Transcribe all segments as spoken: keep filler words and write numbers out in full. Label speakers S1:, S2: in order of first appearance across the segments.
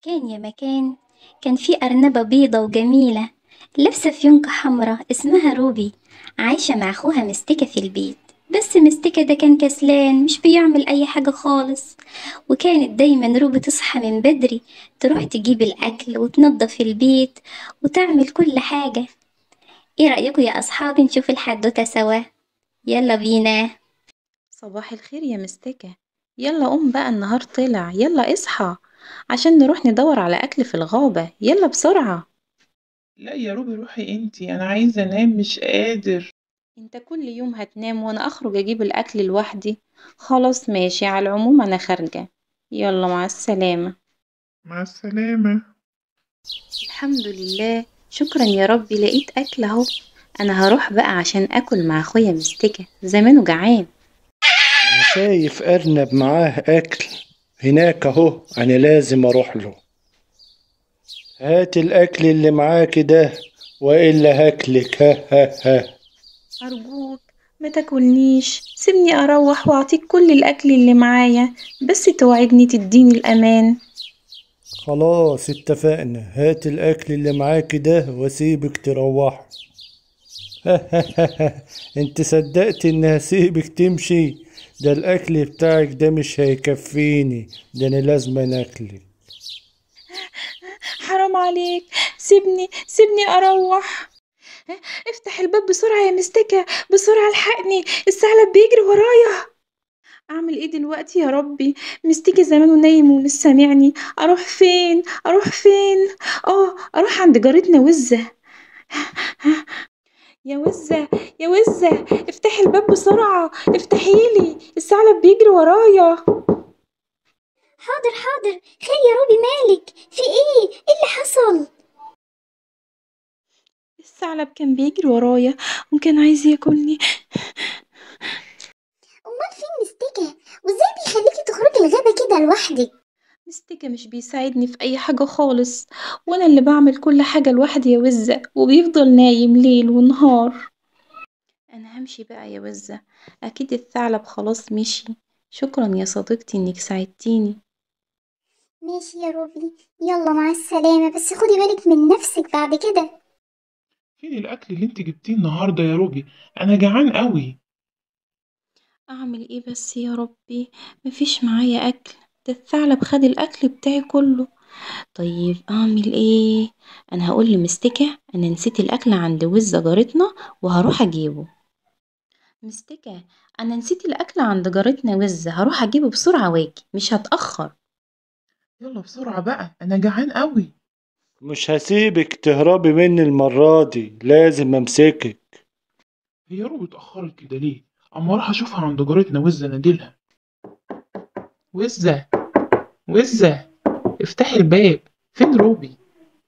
S1: كان يا مكان، كان في أرنبة بيضة وجميلة لابسة فيونكة حمرا اسمها روبي، عايشة مع أخوها مستكة في البيت. بس مستكة ده كان كسلان مش بيعمل أي حاجة خالص، وكانت دايما روبي تصحى من بدري تروح تجيب الأكل وتنظف البيت وتعمل كل حاجة. ايه رأيكم يا أصحابي نشوف الحدوتة سوا؟ يلا بينا.
S2: صباح الخير يا مستكة. يلا قوم بقى، النهار طلع، يلا اصحى عشان نروح ندور على أكل في الغابة، يلا بسرعة.
S3: لا يا روبي، روحي انتي، انا عايزه انام مش قادر.
S2: انت كل يوم هتنام وانا اخرج اجيب الأكل لوحدي؟ خلاص ماشي، على العموم انا خارجة. يلا مع السلامة.
S3: مع السلامه.
S2: الحمد لله، شكرا يا ربي لقيت أكل اهو. انا هروح بقى عشان اكل مع اخويا مستكة، زمانه جعان.
S4: أنا شايف أرنب معاه أكل هناك أهو، أنا لازم أروح له. هات الأكل اللي معاك ده وإلا هاكلك. ها ها ها.
S2: أرجوك ما تاكلنيش، سيبني أروح وأعطيك كل الأكل اللي معايا، بس توعدني تديني الأمان.
S4: خلاص اتفقنا، هات الأكل اللي معاك ده واسيبك تروح. ها ها ها ها. انت صدقت اني هسيبك تمشي؟ ده الأكل بتاعك ده مش هيكفيني، ده أنا لازم أكلك.
S2: حرام عليك، سيبني سيبني أروح. افتح الباب بسرعة يا مستكة، بسرعة الحقني، الثعلب بيجري ورايا. أعمل إيه دلوقتي يا ربي؟ مستكة زمانه نايم ومش سامعني. أروح فين؟ أروح فين؟ آه، أروح عند جارتنا وزة. يا وزة، يا وزة، افتحي الباب بسرعة، افتحيلي، الثعلب بيجري ورايا.
S1: حاضر حاضر، خير يا روبي، مالك؟ في ايه؟ ايه اللي حصل؟
S2: الثعلب كان بيجري ورايا وكان عايز ياكلني.
S1: امال فين مستكة؟ وازاي بيخليكي تخرجي الغابة كده لوحدك؟
S2: مستكة مش بيساعدني في أي حاجة خالص، وأنا اللي بعمل كل حاجة لوحدي يا وزة، وبيفضل نايم ليل ونهار. أنا همشي بقى يا وزة، أكيد الثعلب خلاص مشي. شكرا يا صديقتي إنك ساعدتيني.
S1: ماشي يا روبي، يلا مع السلامة، بس خدي بالك من نفسك بعد كده.
S3: فين الاكل اللي انت جبتيه النهارده يا روبي؟ انا جعان قوي.
S2: أعمل إيه بس يا ربي؟ مفيش معايا أكل، ده الثعلب خد الأكل بتاعي كله. طيب أعمل إيه؟ أنا هقول لمستكة أنا نسيت الأكل عند وزة جارتنا وهروح أجيبه. مستكة، أنا نسيت الأكل عند جارتنا وزة، هروح أجيبه بسرعة واجي، مش هتأخر.
S3: يلا بسرعه بقى، انا جعان قوي.
S4: مش هسيبك تهربي مني المرة دي، لازم أمسكك.
S3: هي روبي اتاخرت كده ليه؟ اما اروح اشوفها عند جارتنا وزه ناديلها. وزه، وزه، افتحي الباب. فين روبي؟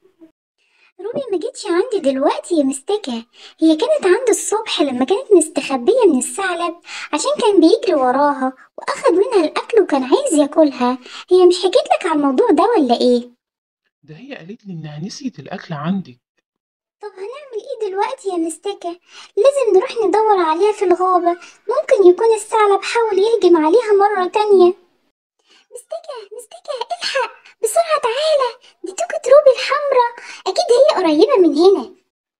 S1: روبي ما جتش عندي دلوقتي يا مستكة، هي كانت عندي الصبح لما كانت مستخبية من الثعلب عشان كان بيجري وراها واخد منها الاكل وكان عايز ياكلها. هي مش حكيت لك على الموضوع ده ولا ايه؟
S3: ده هي قالت لي انها نسيت الاكل عندك.
S1: طب هنعمل ايه دلوقتي يا مستكة؟ لازم نروح ندور عليها في الغابة، ممكن يكون الثعلب حاول يهجم عليها مرة تانية. مستكة مستكة، الحق بسرعة تعالى، دي توكة روبي الحمراء، أكيد هي قريبة من هنا.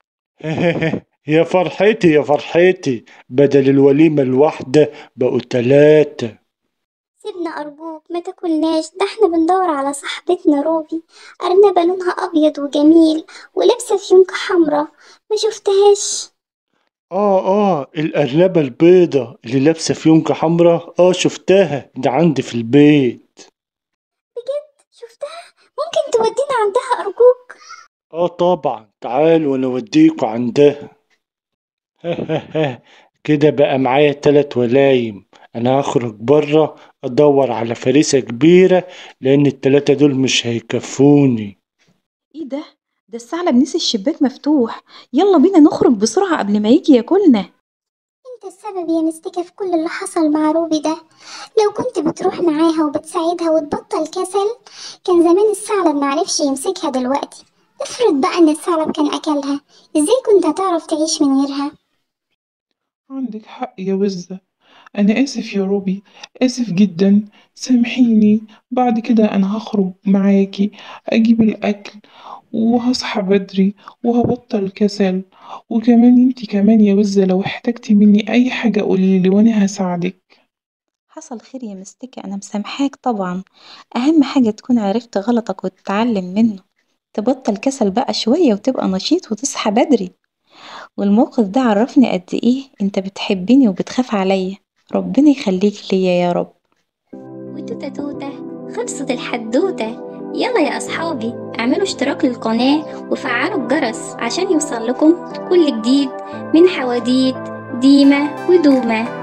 S4: يا فرحتي يا فرحتي، بدل الوليمة الواحدة بقوا تلاتة.
S1: سيبنا أرجوك ما تاكلناش، ده احنا بندور على صاحبتنا روبي، أرنبة لونها أبيض وجميل ولابسة فيونكة حمراء، ما شفتهاش؟
S4: اه اه، الأرنبة البيضة اللي لابسة فيونكة حمرا، اه شفتها، ده عندي في البيت.
S1: بجد شفتها؟ ممكن تودينا عندها أرجوك؟
S4: اه طبعا، تعالوا وانا اوديكوا عندها. كده بقى معايا تلات ولايم. انا هخرج برا ادور على فريسة كبيرة، لان التلاتة دول مش هيكفوني.
S2: إيه ده؟ ده الثعلب نسي الشباك مفتوح، يلا بينا نخرج بسرعة قبل ما يجي ياكلنا.
S1: انت السبب يا مستكة في كل اللي حصل مع روبي ده، لو كنت بتروح معاها وبتساعدها وتبطل كسل كان زمان الثعلب معرفش يمسكها دلوقتي. افرض بقى ان الثعلب كان اكلها، ازاي كنت هتعرف تعيش من غيرها؟
S3: عندك حق يا وزة، أنا آسف يا روبي، آسف جدا، سامحيني. بعد كده أنا هخرج معاكي أجيب الأكل، وهصحى بدري، وهبطل كسل. وكمان انتي كمان يا وزة لو احتجتي مني أي حاجة قوليلي وأنا هساعدك.
S2: حصل خير يا مستكة، أنا مسامحاك طبعا. أهم حاجة تكون عرفت غلطك وتتعلم منه، تبطل كسل بقى شوية وتبقى نشيط وتصحى بدري. والموقف ده عرفني قد إيه أنت بتحبني وبتخاف عليا. ربنا يخليك ليا يا رب.
S1: وتوتة توتة، خلصت الحدوتة. يلا يا أصحابي اعملوا اشتراك للقناة وفعلوا الجرس عشان يوصل لكم كل جديد من حواديت ديما ودوما.